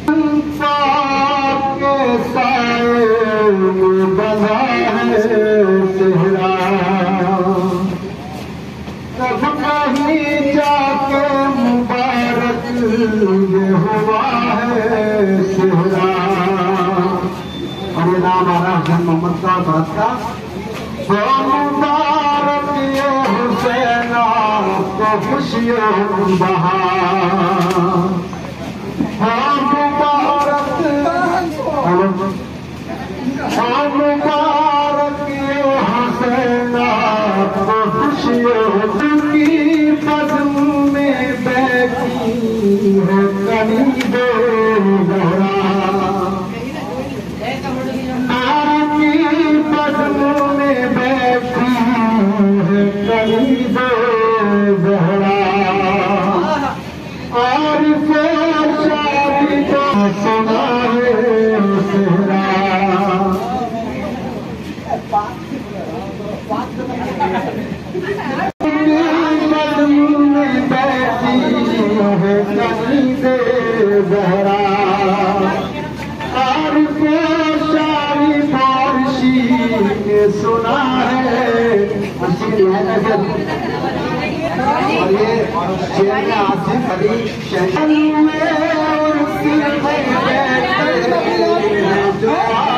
के साए में बंधा है सेहरा, तब कहीं जाके मुबारक ये हुआ है सेहरा। और ये नाम आ रहा है मोहम्मद का भारत का। मुबारक ये हुसैना को खुशियों बहार, मुबारक ये हुसैना को खुशियों की बज़्म में बैठी है कनीज़े ज़हरा, की बज़्म में बैठी है कनीज़े ज़हरा। और शादी का सुना है सेहरा, बज़्म में बैठी है कनीज़े ज़हरा। और शादी फारसी ने सुना है, और ये शेर में आसिफ अली जो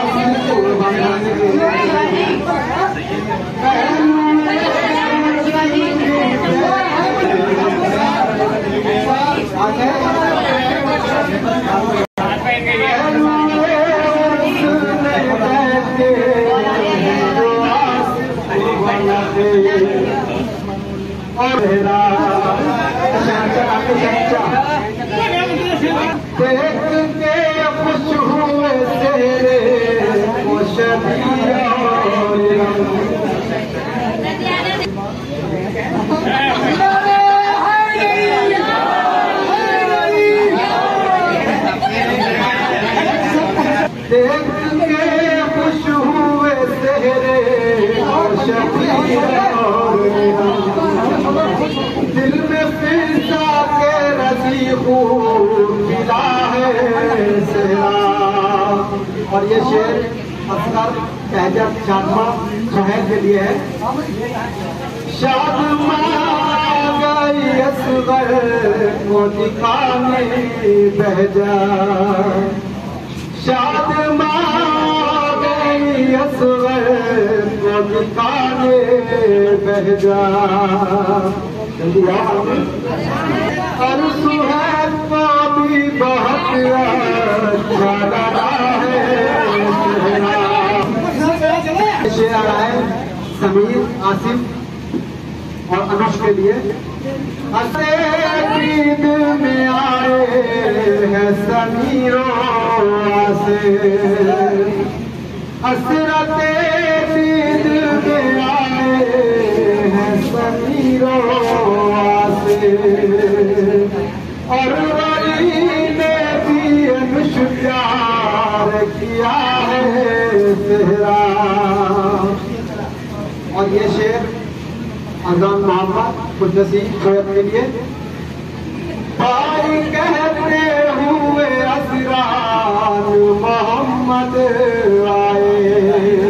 देख के खुश हुए तेरे वो शबीर देख के खुश हुए तेरे वो शबीर, दिल में फिजा के रसीखू मिला है सेहरा। और ये शेर असगर कहजत शादमा सुहैल के लिए है। शादमा गई असगर को दिखाने बहजा, शादमा गई असगर को दिखाने बहजा। जल्दी आओ। और सुहैल को भी बहुत अच्छा लगा है शेर आ रहा है समीर, आसिफ और अनुष के लिए। हसे ईद में आए हैं समीरों से, हसरते ईद में आए हैं समीरों से। और वली ने भी अनुष प्यार किया है सेहरा। और ये शेर अज़ान मोहम्मद खुद नसीब शोयब के लिए। भाई कहते हुए असरान मोहम्मद आए,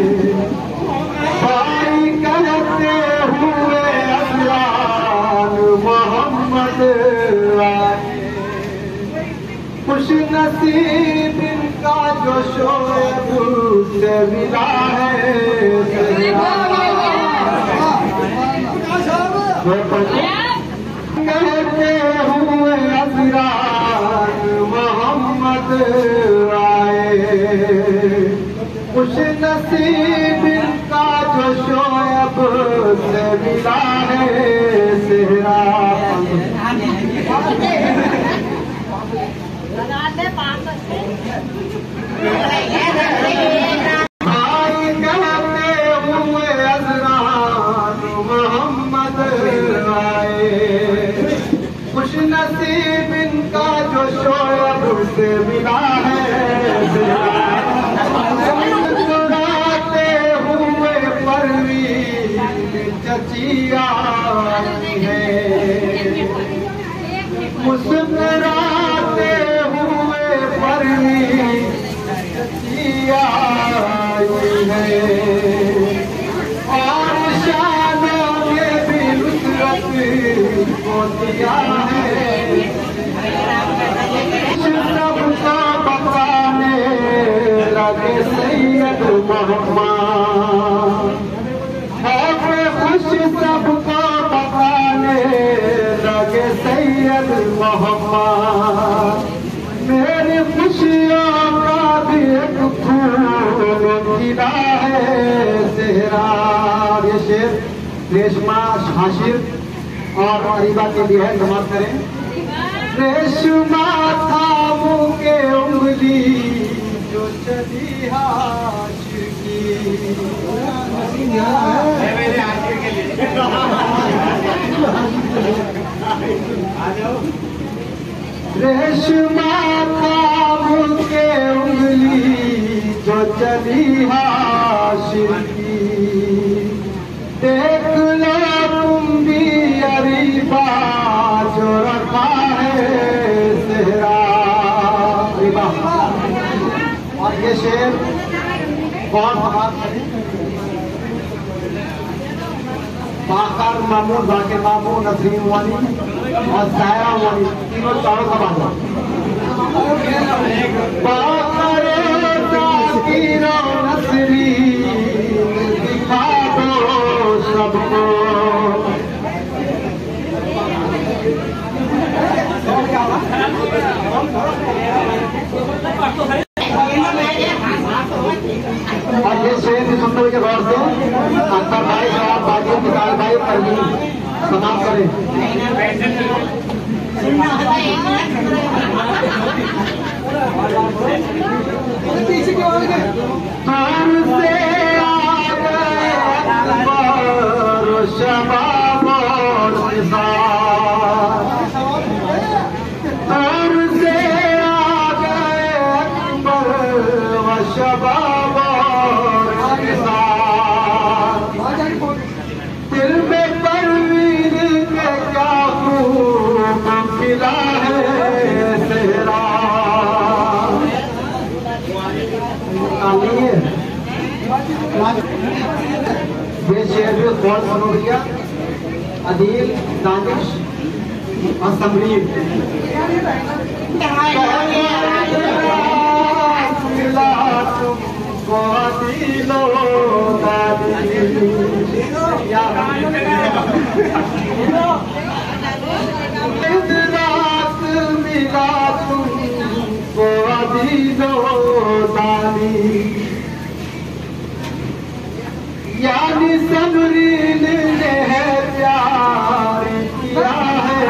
भाई कहते हुए असरान मोहम्मद आए। खुश नसीब इनका जो शोयब से मिला है कहते हुए असरान मोहम्मद आए। खुश नसीब इनका जो शोयब से मिला है सेहरा। भाई कहते हुए असरान मोहम्मद आए। खुश नसीब इनका जो शोयब से मिला है मुस्कुराते हुए परवीन चचिया है, मुस्कुराते हुए परवीन खुशियों का भी एक फूल खिला है सेहरा। ये शेर रेशमा हाशिर और अरीबा के लिए है, समाप्त करें। रेशमा थामू के उंगली जो चली हाशिर की। रेशमा थामू के उंगली जो चली हाशिर की। देख लो तुम भी अरीबा जो रखा है सेहरा। अरीबा और ये शेर कौन बाकर मामून, जाकिर मामून, नसरीन वाली और सायरा वाली, तीनों चारों का बात है। बाकर जाकिर नसरीन दिखा दो सबको। और ये शेर भी सुंदर के गौर से अख्तर भाई साहब, बाकी निकाल भाई परवीन समाप्त करें। शबाब और से आ गए अकबर व शबाब और दिल में परवीन के क्या खूब खिला है सेहरा। ये शेर भी बहुत सुनोरिया अदील दानिश और समरीन। तुमको अदीलो रात मिला तुमको अदीलो दानी। यानी समरीन ने है प्यार किया है।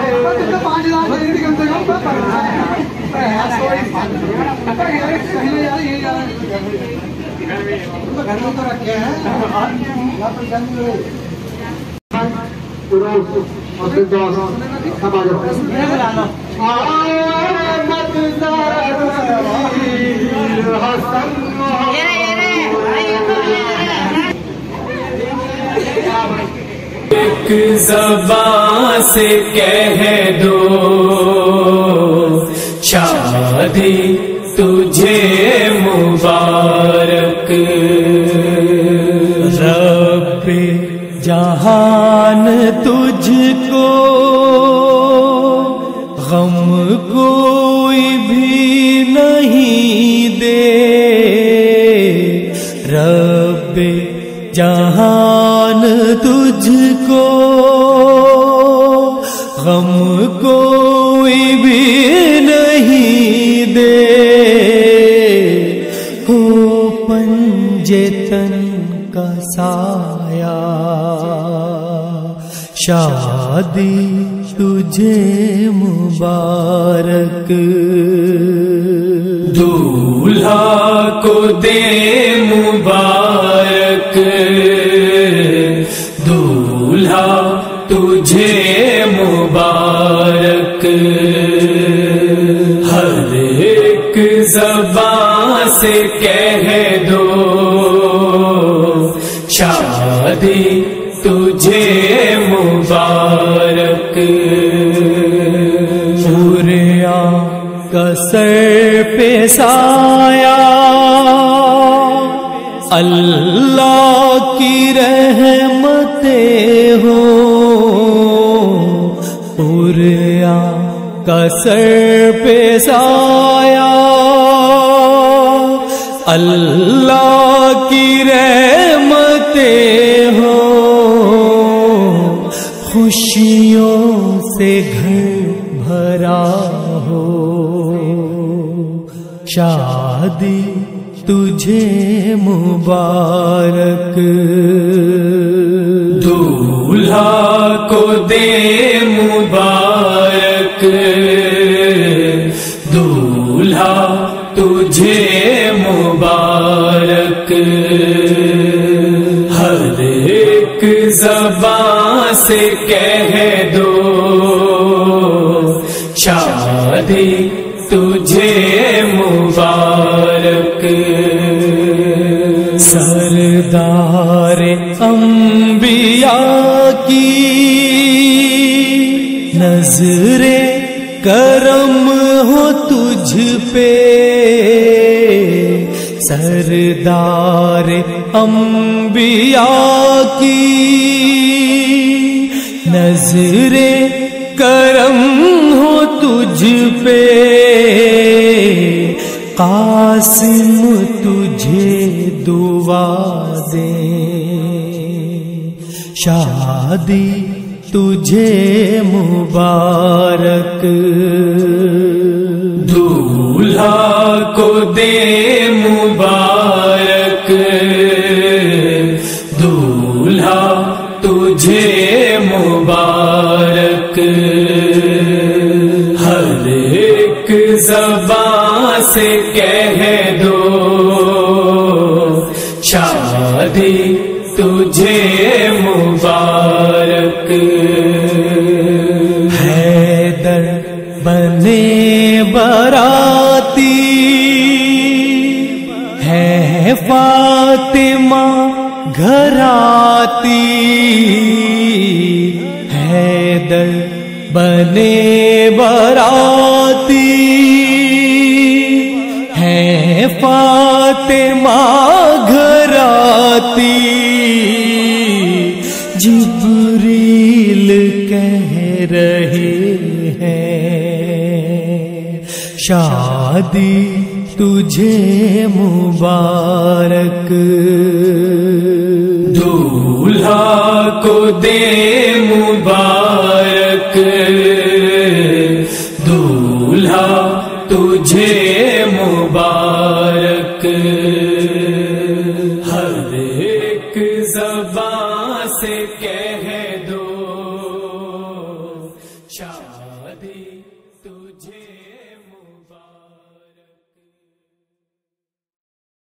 एक ज़बान से कह दो शादी तुझे मुबारक। रब्बे जहान तुझको गम कोई भी नहीं दे। रब्बे जहान तुझको गम कोई भी नहीं दे। हो पंजे तन का साया शादी तुझे मुबारक। दूल्हा को दे मुबारक, दूल्हा तुझे मुबारक। हर एक ज़बान से कह दो शादी तुझे मुबारक। सूर्या का सर पे साया अल्लाह की रहमतें हो। सूर्या का सर पे साया अल्लाह की रहमतें हो। खुशियों से घर भरा हो, शादी तुझे मुबारक। दूल्हा को दे मुबारक, दूल्हा तुझे मुबारक। हर एक ज़बान से कह दो शादी तुझे मुबारक। सरदार अंबिया की नजरे करम हो तुझ पे, सरदार अंबिया की नजरे करम हो तुझ पे। कासिम तुझे दुआ दे, शादी तुझे मुबारक। दूल्हा को दे मुबारक, दूल्हा तुझे मुबारक। हर एक ज़बान से कह दो शादी तुझे मुबारक। हैदर बने बराती है फातिमा घराती, हैदर बने बराती है फातिमा घराती। जिब्रील कह रहे हैं शादी तुझे मुबारक। दूल्हा को दे मुबारक, दूल्हा तुझे मुबारक। हर एक ज़बान से कह दो शादी तुझे